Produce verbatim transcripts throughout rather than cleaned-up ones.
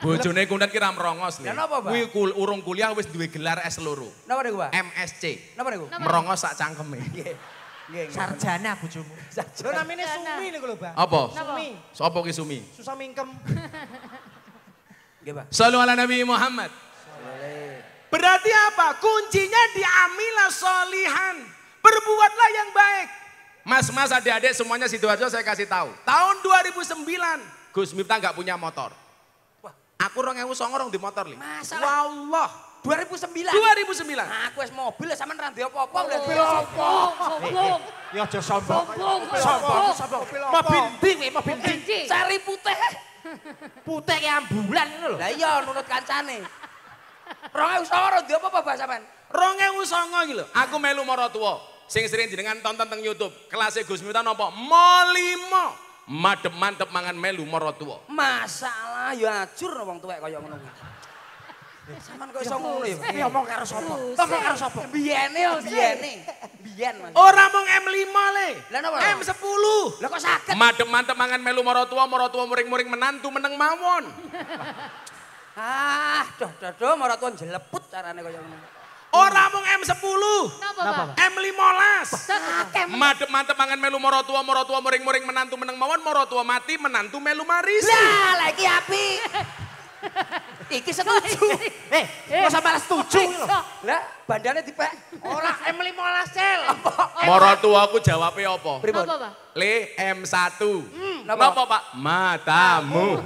Bojone kundet ki ra merongos lho. Lah napa, Pak? Kuwi kul, urung kuliah wis duwe gelar S loro. Napa niku, Pak? M S C. Napa niku? Merongos sak cangkeme. Nggih. Nggih. Sarjana bojomu. Sarjana. Lho namine Sumi niku lho, Bang. Apa? Sumi. Sopo ki Sumi? Susah mingkem. Nggih, Pak. Shallu ala Nabi Muhammad. Berarti apa? Kuncinya diamilah solihan. Berbuatlah yang baik. Mas-mas adik-adik semuanya Sidoarjo saya kasih tahu. Tahun dua ribu sembilan Gus Miftah nggak punya motor. Wah, aku rong ewu songo rong di motor li. Masalah. Wallah. dua ribu sembilan. dua ribu sembilan. Nah, aku wis mobil sampean ra ndek apa-apa udah Mobil apa? Sombong. Ya aja sombong. Sombong. Sombong, sombong. Mobil ndi kuwi mobil ndi? Benci. Sari putih. Putih kayak ambulan ngono lho. Lah iya nurut kancane. dua ribu songo ndek apa-apa Pak sampean? rong ewu songo iki lho. Aku melu maratuwa. Sing sering jenengan tonton teng YouTube. Kelasnya Gus Miftah napa? Molimo. Madep mantep mangan melu maratuwa. Masalah ya ajur wong tuwek kaya ngono kuwi. Sampeyan kok iso ngono ya? Iki ngomong karo sapa? Ngomong karo sapa? Biyene yo biyene. Biyen Mas. Ora mung M lima le. Lah napa? M sepuluh. Lah kok saged? Madep mantep mangan melu maratuwa, maratuwa muring-muring menantu meneng mawon. Ah, doh doh doh maratuwa jeleput carane kaya ngono. Ora mung M sepuluh. Napa, Pak? M lima belas. Sakit. Madep mantep mangan melu maratuwa, maratuwa muring-muring menantu meneng mawon, maratuwa mati menantu melu marisi. Lah, lah iki apik. Iki setuju. Eh, kok sampeyan setuju lho. Lah, bandane dipek. Ora M lima belas sel. Maratuwa aku jawabe apa? Pripun? Napa, Pak? Le M satu. Napa? Napa Pak? Matamu.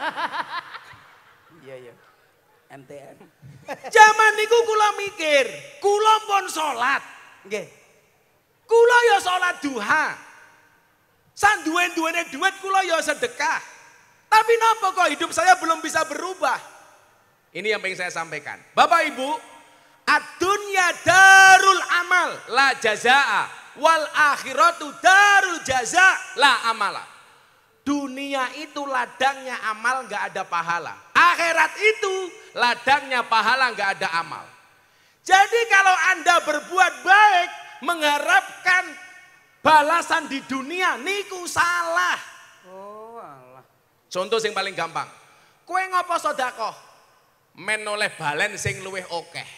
Iya iya. M T N. Zaman niku kula mikir, kula pun salat. Nggih. Kula ya salat duha. Sanduwen-duwene duit kula ya sedekah. Tapi napa kok hidup saya belum bisa berubah? Ini yang pengen saya sampaikan. Bapak Ibu, ad-dunya darul amal la jazaa wal akhiratu darul jaza la amala. Dunia itu ladangnya amal nggak ada pahala. Akhirat itu ladangnya pahala nggak ada amal. Jadi kalau Anda berbuat baik mengharapkan balasan di dunia niku salah. Oh, alah. Contoh yang paling gampang. Kowe ngopo sedekah? Men oleh balen sing luwih akeh.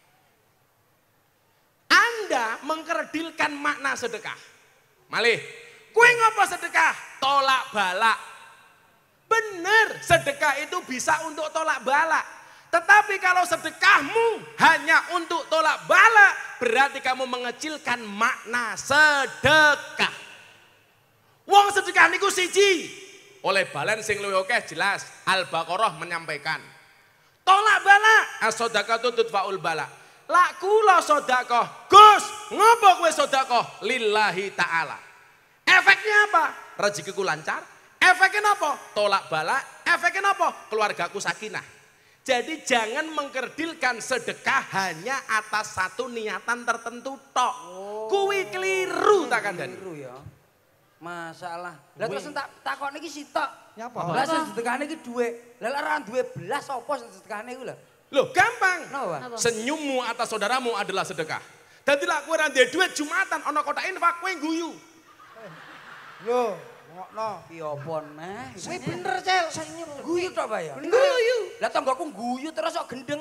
Anda mengkerdilkan makna sedekah. Malih, kowe ngopo sedekah? Tolak balak. Bener, sedekah itu bisa untuk tolak balak. Tetapi kalau sedekahmu hanya untuk tolak balak, berarti kamu mengecilkan makna sedekah. Wong sedekah niku siji. Oleh balen sing luwih akeh jelas Al-Baqarah menyampaikan. Tolak balak, as-shadaqatu tudfa'ul balak. Lak kula sedekah. Gus, ngopo kowe sedekah? Lillahi ta'ala. Efeknya apa? Rezekiku lancar. Efeknya apa? Tolak balak. Efeknya apa? Keluargaku sakinah. Jadi jangan mengkerdilkan sedekah hanya atas satu niatan tertentu tok. Oh, Kuwi keliru tak kandhani. Keliru ya. Masalah. Lah terus tak takon iki sitok. Nyapa? Lah sing sedekahane iki dhuwit. Lah lek ora duwe belas apa sing sedekahane iku lho? Loh gampang. Napa? Senyummu atas saudaramu adalah sedekah. Dadi lak kowe ora duwe duit Jumatan ana kotak infak kowe guyu. Lho, ngokno. Piye apa neh? Kuwi bener, Cel. Senyum. Guyu tok Pak ya? Guyu. Lah tanggoku guyu terus kok gendeng.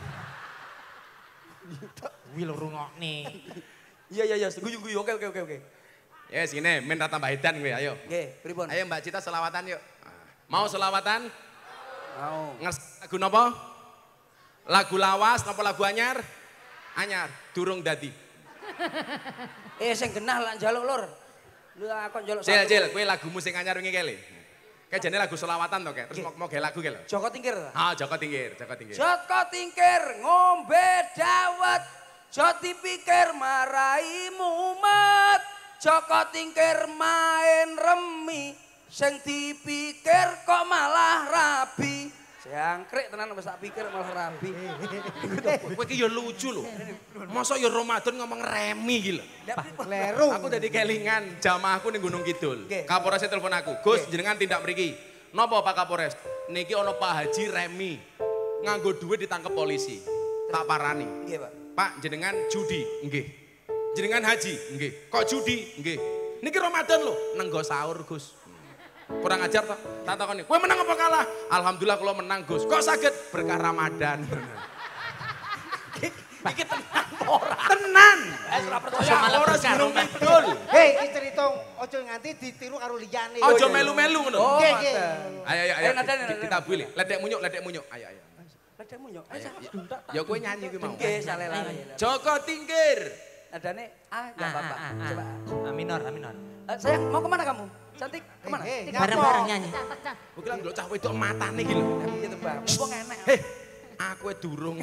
Kuwi lho rungokne. Iya iya iya, guyu-guyu. Oke oke oke oke. Ya sini, men ra tambah edan kowe ayo. Nggih, pripun? Ayo Mbak Cita selawatan yuk. Mau selawatan? Mau. Nges lagu napa? Lagu lawas napa lagu anyar? Anyar, durung dadi. Eh sing genah lak njaluk lur. Lu aku njaluk Cil, satu. cil, kowe lagumu sing anyar wingi kele. Kayak jane lagu selawatan to, kayak. Terus mau mau gawe lagu kayak lho. Joko Tingkir. Ah, Joko Tingkir, Joko Tingkir. Joko Tingkir ngombe dawet. Joko dipikir marai mumet. Joko Tingkir main remi. Sing dipikir kok malah rabi. Jangkrik tenan wis tak pikir malah rabi. Kowe iki ya lucu lho. Masa ya Ramadan ngomong remi iki lho. Kleru. Aku dadi kelingan jamaahku ning Gunung Kidul. Nggih. Kapolres telepon aku. Gus, jenengan tindak mriki. Napa Pak Kapolres? Niki ana Pak Haji Remi. Nganggo duit ditangkep polisi. Tak parani. Nggih, Pak. Pak, jenengan judi? Nggih. Jenengan haji? Nggih. Kok judi? Nggih. Niki Ramadan lho, nenggo sahur, Gus. Kurang ajar toh. Tak takoni, kowe menang apa kalah? Alhamdulillah kalau menang Gus. Kok sakit? Berkah Ramadan. Iki tenan ora. Tenan. Wis ora percaya. Ya ora sebelum betul. Hei, iki cerita ojo nganti ditiru karo liyane. Ojo melu-melu ngono. Oh, Nggih, nggih. Ayo ayo ayo. Ayo, nadane, Di- nadane. Kita beli. Ledek munyuk, ledek munyuk. Ayo ayo. Ledekmu yo. Ayo, Ya kowe nyanyi kuwi mau. Nggih, salelane. Joko Tingkir. Nadane ah ya Ah, Bapak. ah, ah, Coba. ah. Ah, minor, ah, minor. Eh, sayang, mau kemana kamu? Cantik, kemana? Hei, Bareng-bareng nyanyi. Kowe lak ndelok cah wedok matane iki lho. Gitu, Bang. Mumpung enak. Heh, aku e durung.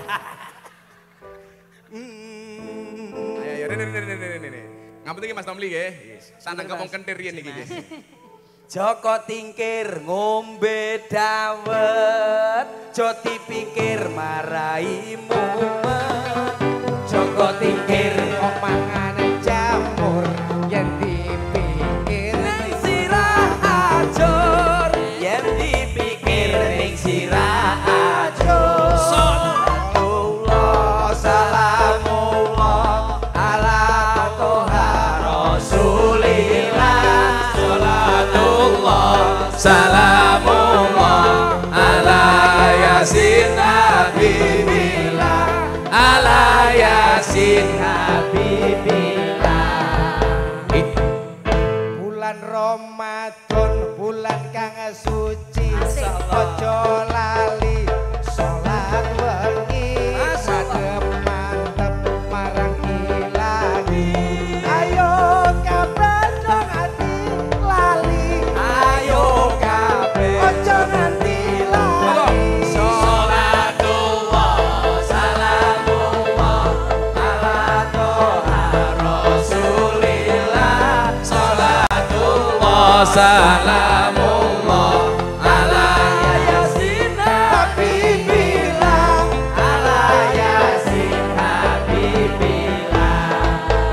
Ayo ayo rene rene rene rene. Ngapunten iki Mas Tomli nggih. Sanang ngomong kentir riyen iki nggih. Joko Tingkir ngombe dawet, jo dipikir marai mumet. Joko Tingkir kok mangan jamur yen dipikir ning sirah ajur, yen dipikir ning sirah ajur. Sallallahu salamullah ala toha rasulillah. Salatullah salamullah ala yasin habibillah. Ala yasin habibillah. bulan Ramadan bulan kang suci Asik. ojo lali salat wengi sadep mantep marang ilahi ayo kabeh dong ati lali Ayo kabeh ojo nganti lali Salatullah salamullah ala toha rasulillah. Salatullah salamullah ala yasin habibillah. Ala yasin habibillah.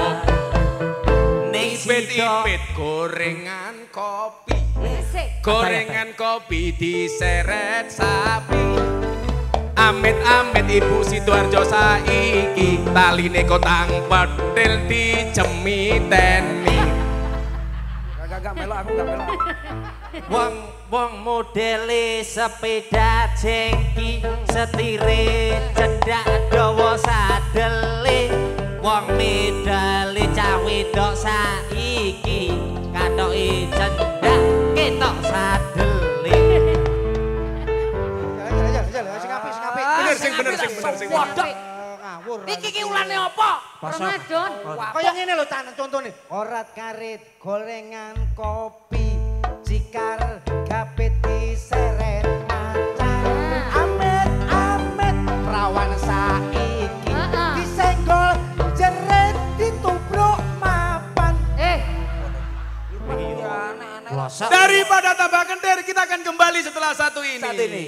Ning Ipit-ipit gorengan kopi. Gorengan kopi diseret sapi. Amit-amit Ibu Sidoarjo saiki taline kotang petil dijemiteni. Gak gak melok aku gak melok. Wong wong modele sepeda jengki setire cedak dawa sadele wong medale cawe dok saiki katoke cendak ketok sadele. Jalan, jalan, jalan, sing apik, sing apik. Bener sing bener sing bener sing bener. Waduh. Eh, ngawur. Iki ki ulane apa? Ramadan. Kaya ngene lho tan contone. Orat karet gorengan kopi cikar gapit diseret macan. Amit-amit rawan saiki Heeh. disenggol jeret ditubruk mapan. Eh, Ya aneh-aneh. Daripada tambah kentir kita akan kembali setelah satu ini. Saat ini.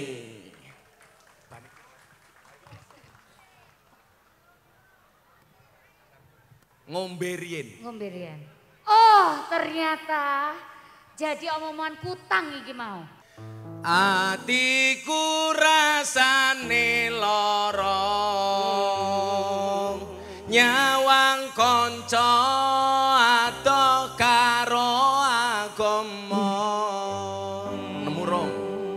Ngombe riyen. ngombe riyen. Oh, ternyata jadi omongan kutang iki mau. Atiku rasane lara nyawang kanca adoh karo agama nemu rong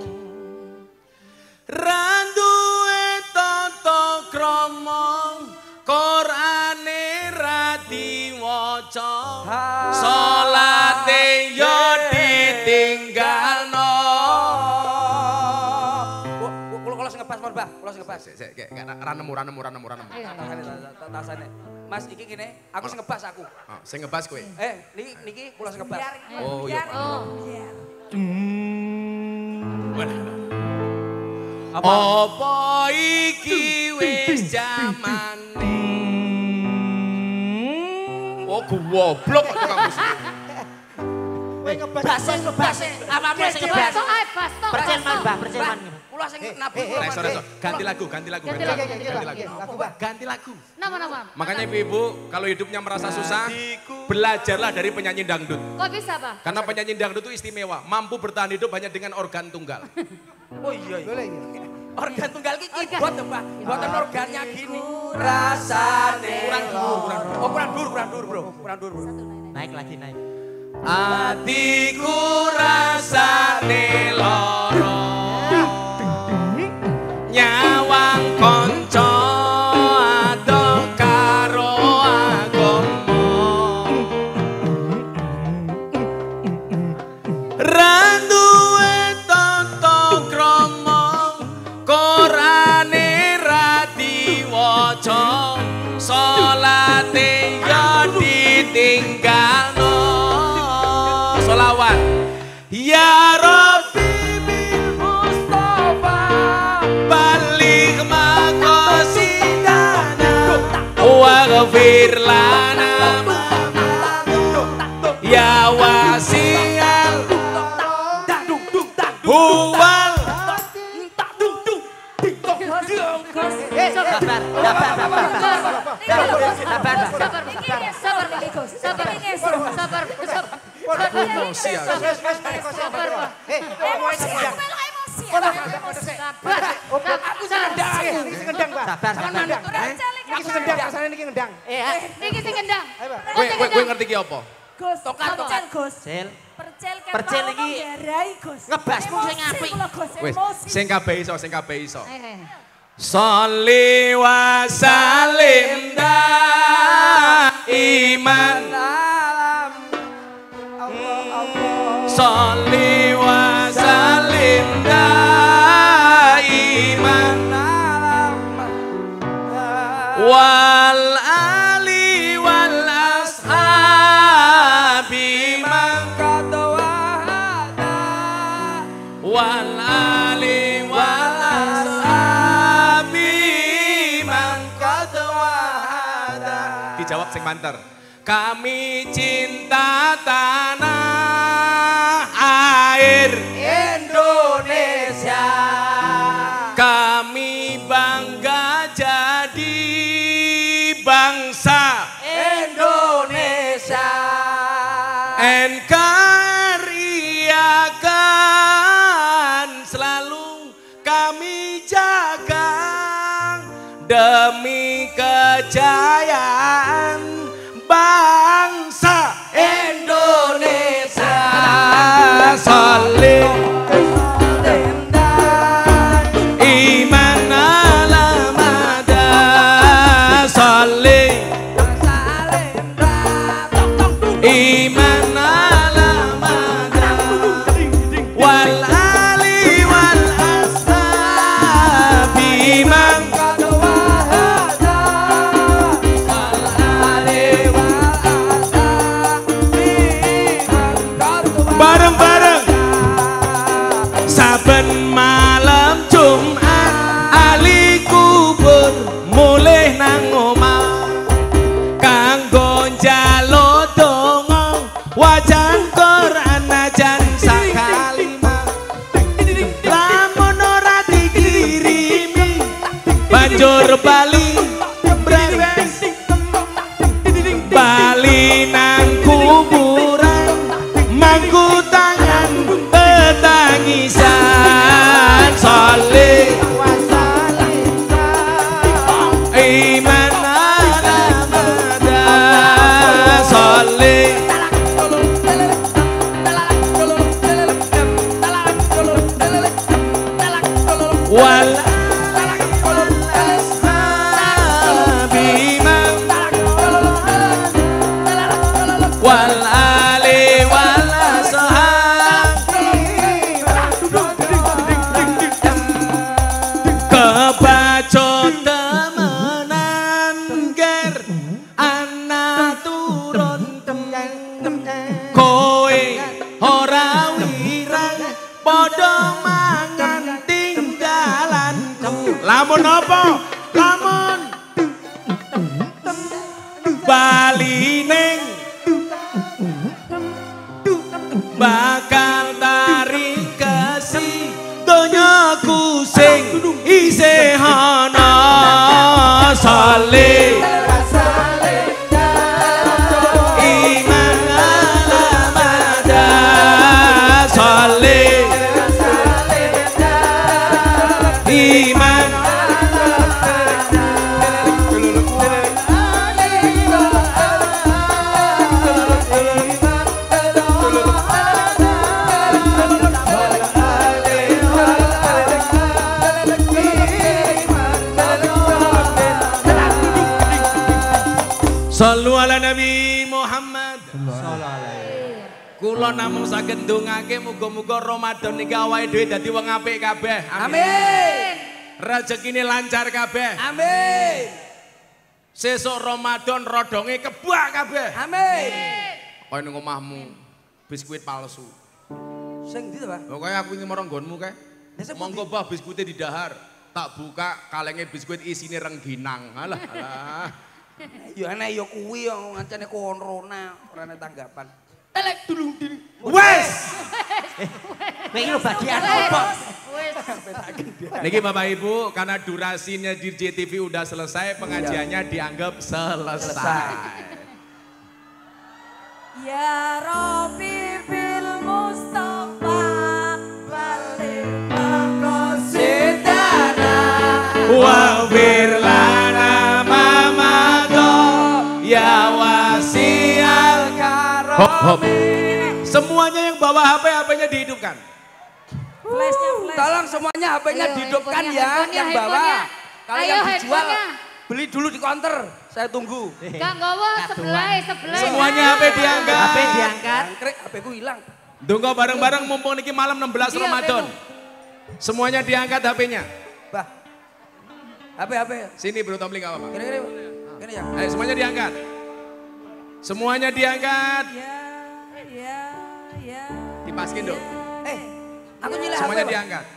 ra duwe tata krama Qur'ane ra diwaca salate yo ditinggalno. Kulo sing ngebas, Mbah. Kulo sing ngebas. Sik sik kayak ra nemu ra nemu ra nemu ra nemu. Ayo. Tasane, tasane. Mas iki kene, aku sing ngebas aku. Oh, sing ngebas kowe. Eh, niki niki kulo sing ngebas. Oh iya. Oh, Apa iki wis jamane? Oh goblok kok tukang musik. Kowe ngebas. Base ngebase apa-apa sing ngebas. Bastok ae, bastok. Percelman, Mbah, percelman. Kulo sing nabi eh, kulo. Nah, sorry, sorry. Ganti lagu, ganti lagu, ganti Ganti lagu, lagu, ganti ganti lagu. Lagu, Mbah. Ganti lagu. Nama-nama. Makanya ibu-ibu kalau hidupnya merasa susah, belajarlah dari penyanyi dangdut. Kok bisa, Pak? Karena penyanyi dangdut itu istimewa, mampu bertahan hidup hanya dengan organ tunggal. Oh iya iya. Boleh iki. Organ tunggal iki Organ. keyboard, Mbah. Buatan organnya gini. Rasane. Kurang dur, kurang dur. Oh, kurang dur, kurang dur, Bro. Kurang dur, Bro. Naik lagi naik. Atiku rasane loro nyawang konco adok karo agama randuwe tata krama Qurane ra diwaca salate ya ditinggalno solawat ya Rabbi bil Mustafa balik maqasidana waghfir lana ya wasi'al huwal Sabar, sabar, sabar. Sabar, Sabar, sabar, Gus. Sabar, sabar, sabar. emosi aku. Sabar, Pak. Emosi, aku melu emosi. Sabar. Aku sing ngendang, iki sing ngendang, Pak. sabar, sabar. Iki sing ngendang, rasane niki ngendang. Eh, Niki sing kendang. Kowe kowe kowe ngerti ki apa? Gus, tokat-tokat Gus. Sil. Percil kan Percil mau iki nggarai Gus. ngebasmu sing Emosi apik. kula, Gus, Wis, emosi. sing kabeh iso, sing kabeh iso. Eh, Sholli wa salim daiman Sholli wa salim daiman wal ali wal ashabi man wal ali wal ashabi man qad wahada. Dijawab sing banter. Kami cinta tanah air Indonesia. kami bangga jadi bangsa Indonesia. N K R I akan selalu kami jaga demi kejayaan bangsa Indonesia. Salim iman alamada salim iman alamada wal ali wal ashabi man qad wahada wal ali wal ashabi bareng-bareng saben malam Jumat ali kubur mulih nang omah kanggo njaluk donga wajan Quran najan sakalimah lamun ora dikirimi banjur bali brewes bali nang kuburan mangku tangan tetangisan salih iman alamada salih wal ashabi man wal ali wal ashabi kebacut temenan ger ana turun kowe ora wirang padha mangan tinggalanku lamun apa lamun bali ning bakal tarik kasih donyaku sing isih ana salih iman alamada salih iman Sallu ala Nabi Muhammad. Kula namung saged ndongake muga-muga Ramadan niki awake dhewe dadi wong apik kabeh. Amin. Rezekine lancar kabeh. Amin. Sesuk Ramadan rodonge kebak kabeh. Amin. Kaya ning omahmu biskuit palsu. Sing ndi to, Pak? Kok kaya aku iki marang nggonmu kae. Monggo Bah biskuite didahar. Tak buka kalenge biskuit isine rengginang. Alah, alah. Ya enek ya kuwi yo ngancane corona, ora ana tanggapan. Elek dulung diri. Wes. Kowe iki lho bagian apa? Niki Bapak Ibu, karena durasinya di J T V udah selesai, pengajiannya dianggap selesai. Ya Rabbi bil Mustafa balik maqasidana Wa firlana mamado ya wasial karom. Hop hop. Semuanya yang bawa H P, H P-nya dihidupkan. flashnya flash Tolong semuanya H P-nya Ayo, dihidupkan handphonenya, ya, handphonenya, yang bawa. handphonenya. Kalau Ayo, yang dijual, handphonenya. beli dulu di counter. Saya tunggu. Gak nggawa sebelah, sebelah. Semuanya H P diangkat. H P diangkat. Angkrek, H P-ku hilang. Tunggu bareng-bareng mumpung niki malam enam belas Iya, Ramadan. Semuanya diangkat H P-nya. Bah, H P, H P. Sini Bro Tomling apa Pak? Gini, gini, gini ya. Ayo semuanya diangkat. Semuanya diangkat. ya ya ya Dipaskin dong. Eh, aku nyilih H P. Semuanya Pak. diangkat.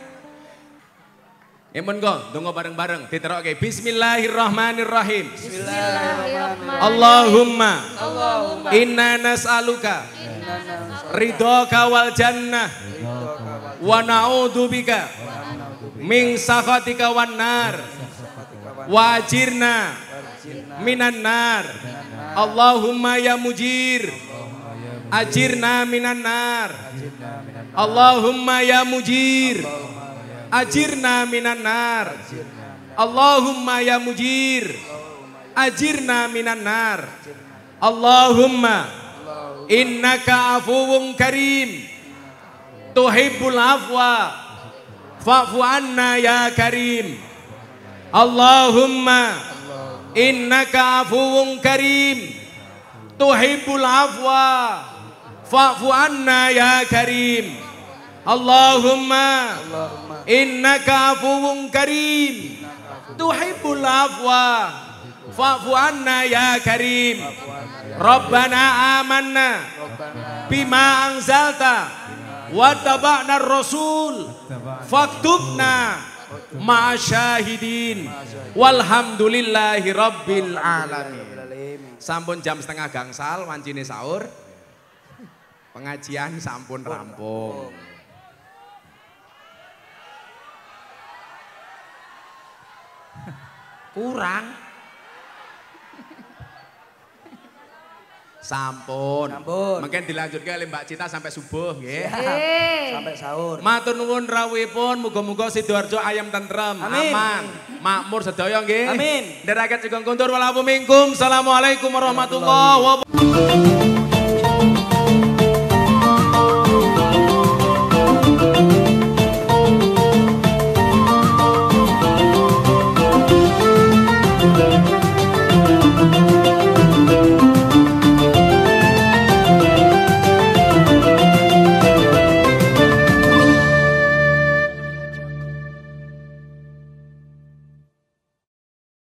Emun go, tunggu bareng-bareng. Diteroke. Bismillahirrahmanirrahim. Bismillahirrahmanirrahim. Allahumma Allahumma inna nas'aluka ridhoka wal jannah wa na'udzubika min sakhatika wan nar wa ajirna minan nar. Allahumma ya mujir ajirna minan nar. Allahumma ya mujir ajirna minan nar. Allahumma ya mujir ajirna minan nar. Allahumma innaka afuwun karim tuhibbul afwa fa'fu anna ya karim. Allahumma innaka afuwun karim tuhibbul afwa fa'fu anna ya karim. Allahumma innaka afuwun karim tuhibbul afwa fa'fu anna ya karim. Rabbana amanna bima anzalta wa taba'na ar-rasul faktubna ma'asyahidin walhamdulillahi rabbil alamin. Sampun jam setengah gangsal wancine sahur. Pengajian sampun rampung. Kurang. Sampun. Sampun. Mungkin dilanjutkan oleh Mbak Cita sampai subuh nggih. Eh. Sampai sahur. Matur nuwun rawuhipun muga-muga Sidoarjo ayam tentrem, Amin. aman, makmur sedaya nggih. Amin. Ndherekaken sugeng kuntur walaupun minkum. Assalamualaikum warahmatullahi wabarakatuh.